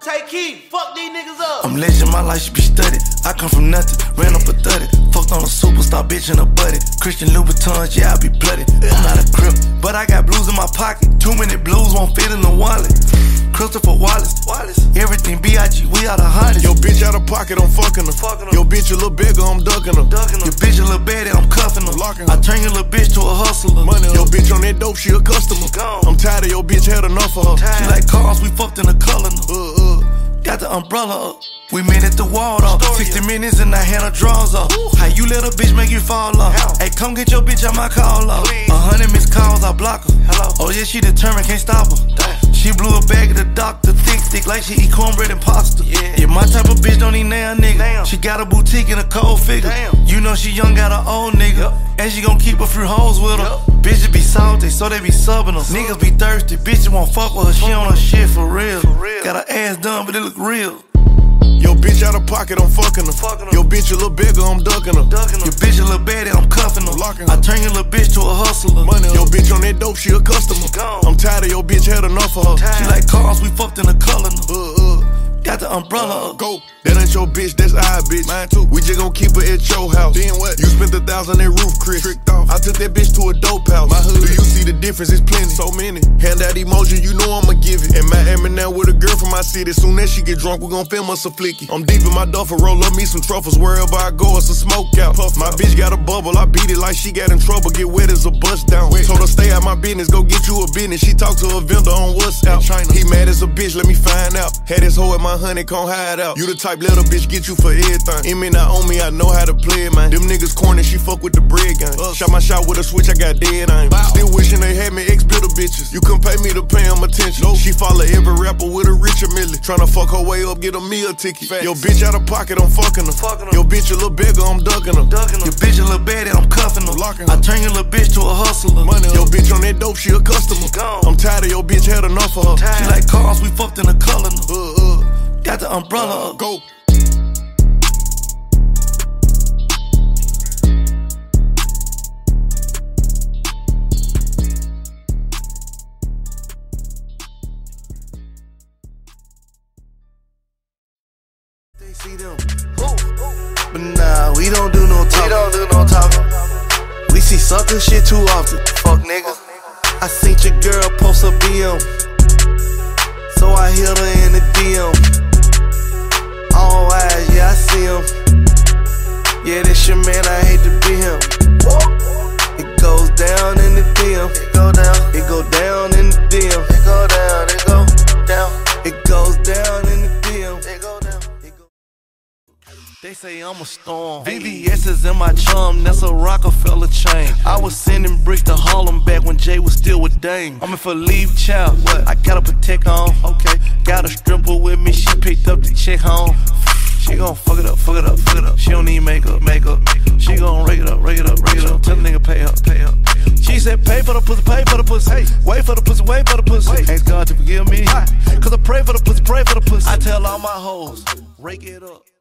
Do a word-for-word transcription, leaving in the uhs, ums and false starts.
Tay Keith, fuck these niggas up. I'm legend, my life should be studied. I come from nothing, ran up a thirty. Fucked on a superstar bitch in a buddy. Christian Louboutins, yeah, I be bloody. I'm not a Crip, but I got blues in my pocket. Too many blues won't fit in the wallet. Christopher Wallace, Wallace. Everything B I G, we are the hottest. Yo, bitch out of pocket, I'm fucking her. Fucking her. Yo, bitch a little bigger, I'm ducking her. Duckin her. Your bitch a little baddie, I'm cuffin her. Lockin her. I turn your little bitch to a hustler. Money yo, bitch on that dope, she a customer. Gone. I'm tired of your bitch, had enough of her. She like cars, we fucked in the color. Uh, uh. Got the umbrella up. We met at the wall up. sixty minutes and I had her drawers up. Ooh. How you let a bitch make you fall off? Hey, come get your bitch out my call up. A hundred missed calls, I block her. Hello. Oh yeah, she determined, can't stop her. Damn. She blew a bag at the doctor, thick stick like she eat cornbread and pasta. Yeah, yeah, my type of bitch don't eat now, nigga. Damn. She got a boutique and a cold figure. Damn. You know she young, got an old nigga. Yep. And she gon' keep a few hoes with her. Yep. Bitches be salty, so they be subbing her. Niggas be thirsty, bitches won't fuck with her. She on her shit for real. For real. Got her ass done, but it look real. Yo, bitch out of pocket, I'm fucking her. Fucking her. Yo, bitch a little bigger, I'm ducking her. Duckin her. Your bitch a little baddie, I'm cuffin her. Lockin her. I turn your little bitch to a hustler. Money yo, bitch on that dope, she a customer. Gone. I'm tired of your bitch, had enough of her. She like cars, we fucked in the color. Uh, uh. Got the umbrella up. Go. That ain't your bitch, that's our bitch. Mine too. We just gon' keep her at your house. Then what? You spent a thousand at roof, Chris. Tricked off. I took that bitch to a dope house. My hood. Do you see the difference? It's plenty. So many. Hand out emoji, you know I'ma give it. In Miami now with a girl from my city. Soon as she get drunk, we gon' film us a flicky. I'm deep in my duffel, roll up me some truffles. Wherever I go, it's a smoke out. Puff my out. Bitch got a bubble, I beat it like she got in trouble. Get wet as a bust down. Wet. Told her stay out my business, go get you a business. She talked to a vendor on WhatsApp. He mad as a bitch, let me find out. Had his hoe at my honey, can't hide out. You the type let a bitch get you for everything. It may not own me, I know how to play it, man. Them niggas corny, she fuck with the bread gang. Uh, Shot my shot with a switch, I got dead aim. Wow. Still wishing they had me ex-bitter bitches. You couldn't pay me to pay them attention. Nope. She follow every rapper with a richer milli. Tryna fuck her way up, get a meal ticket. Facts. Yo, bitch out of pocket, I'm fucking her. Fucking her. Yo, bitch a little bigger, I'm ducking her. Duckin her. Your bitch a little baddie, I'm cuffin her. Lockin her. I turn your little bitch to a hustler. Money yo, bitch on that dope, she a customer. Gone. I'm tired of your bitch, had enough of her. She like cars, we fucked in the color. Uh, uh. Got the umbrella uh, up. Go. They see them. But nah, we don't do no talking. We don't do no talking. We see sucker shit too often. Fuck niggas. I seen your girl post a B M, so I hit her in the D M. All eyes, yeah, I see him. Yeah, this your man, I hate to be him. It goes down in the D M. It go down. It go down in the D M. It go down. It go down. It goes down in the D M. It go down. It go. They say I'm a storm. V V S is in my chum, that's a Rockefeller chain. I was sending bricks to Harlem back when Jay was still with Dame. I'm in for leave child. What? I got a protect on. Okay. Got a stripper with me, she picked up the check home. She gon' fuck it up, fuck it up, fuck it up. She don't need makeup, makeup. She gon' rake it up, rake it up, rake it up. Tell the nigga pay up, pay up. She said pay for the pussy, pay for the pussy. Hey, wait for the pussy, wait for the pussy. Ask God to forgive me, cause I pray for the pussy, pray for the pussy. I tell all my hoes, rake it up.